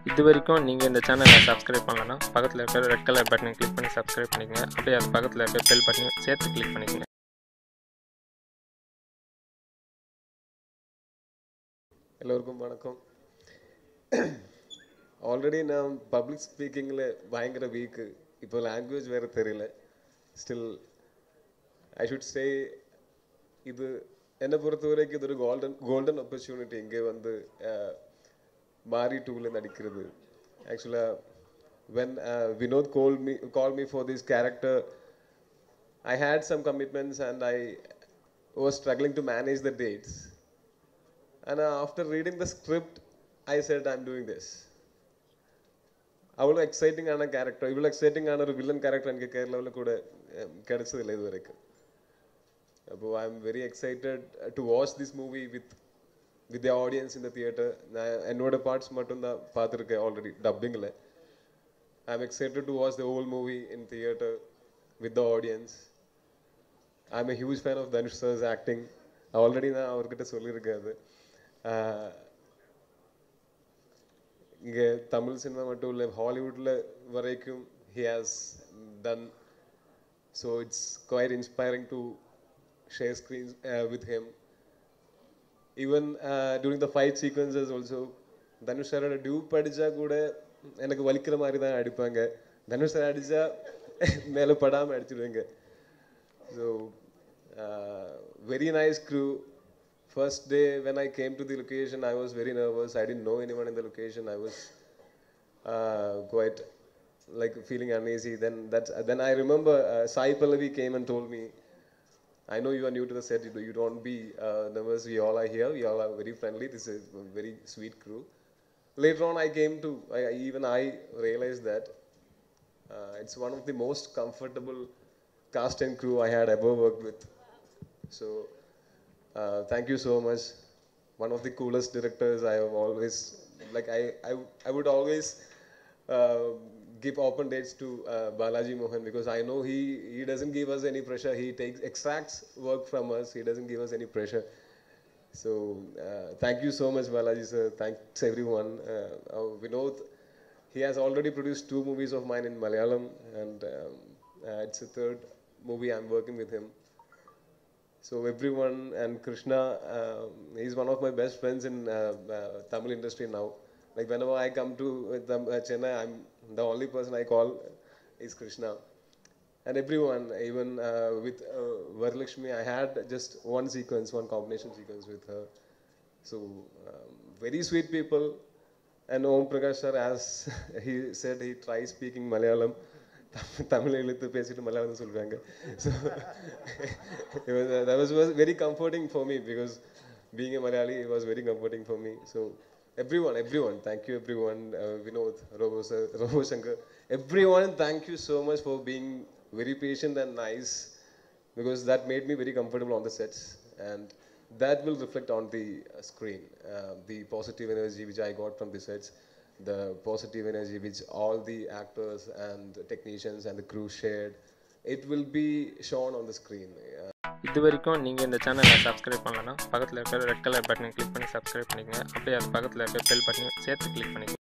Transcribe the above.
இதுவரைக்கும் நீங்கள் இந்த சேனலை சப்ஸ்கிரைப் பண்ணலன்னா பக்கத்தில் இருக்கிற ரெட் கலர் பட்டனை கிளிக் பண்ணி சப்ஸ்கிரைப் பண்ணிக்கங்க. அப்படியே அது பக்கத்தில் இருக்கிற பெல் பட்டனையும் சேர்த்து கிளிக் பண்ணிக்கங்க. எல்லோருக்கும் வணக்கம். ஆல்ரெடி நான் பப்ளிக் ஸ்பீக்கிங்கில் பயங்கர வீக்கு. இப்போ லாங்குவேஜ் வேறு தெரியல. ஸ்டில் ஐ ஷுட் சே இது என்னை பொறுத்த வரைக்கும் இது ஒரு கோல்டன் ஆப்பர்ச்சுனிட்டி. இங்கே வந்து Maari 2ல நடிக்கிறது. ஆக்சுவலாக when Vinod called me for this character, I had some commitments and I was struggling to manage the dates. And after reading the script, I said I'm doing this. அவ்வளோ exciting ஆன character, இவ்வளோ exciting ஆன ஒரு villain character எனக்கு கேரளாவில் கூட கிடைச்சதில்லை இது வரைக்கும். அப்போ I am very excited to watch this movie with the audience in the theatre. நான் என்னோட பார்ட்ஸ் மட்டும்தான் பார்த்துருக்கேன் ஆல்ரெடி டப்பிங்கில். I am excited to watch the whole movie in theatre with the audience. I am a huge fan of Dhanush sir's acting. Already நான் அவர்கிட்ட சொல்லியிருக்கேன் அது. இங்கே தமிழ் சினிமா மட்டும் இல்லை, ஹாலிவுட்டில் வரைக்கும் he has done. So it's quite inspiring to share screens with him. Even during the fight sequences also, Dhanush சாரோட tube அடித்தா கூட எனக்கு வலிக்கிற மாதிரி தான் அடிப்பாங்க. தனுஷ் சார் அடித்தா மேலே படாமல் அடிச்சிடுவாங்க. So very nice crew. First day when I came to the location, I was very nervous. I didn't know anyone in the location. I was quite like feeling uneasy. Then I remember Sai Pallavi came and told me, I know you are new to the set. You don't be nervous. We all are here. We all are very friendly. This is a very sweet crew. Later on, I realized that it's one of the most comfortable cast and crew I had ever worked with. So. Thank you so much. One of the coolest directors I have always, like I would always give open dates to Balaji Mohan, because I know he doesn't give us any pressure. He extracts work from us. He doesn't give us any pressure. So thank you so much, Balaji sir. Thanks everyone. Vinod, he has already produced 2 movies of mine in Malayalam, and it's the 3rd movie I'm working with him. So everyone, and Krishna, he's one of my best friends in Tamil industry now. Like whenever I come to Chennai, I'm the only person I call is Krishna. And everyone, even with Varalakshmi, I had just one combination sequence with her. So very sweet people. And Om Prakash sir, as he said, he tries speaking Malayalam. Tamil எழுத்து பேசிட்டு மலையாளம் சொல்லுவாங்க. So that was very comforting for me, because being a Malayali, it was very comforting for me. So everyone, thank you everyone. Vinod, Robo Shankar, everyone, thank you so much for being very patient and nice, because that made me very comfortable on the sets, and that will reflect on the screen. The positive energy which I got from the sets, the positive energy which all the actors and technicians and the crew shared, it will be shown on the screen. இதுவரைக்கும் நீங்கள் இந்த சேனலை subscribe பண்ணலன்னா பக்கத்தில் இருக்கிற red colour பட்டனை click பண்ணி subscribe பண்ணிக்கங்க. அப்படியே அது பக்கத்தில் இருக்கிற பெல் பட்டனையும் சேர்த்து கிளிக் பண்ணிக்கங்க.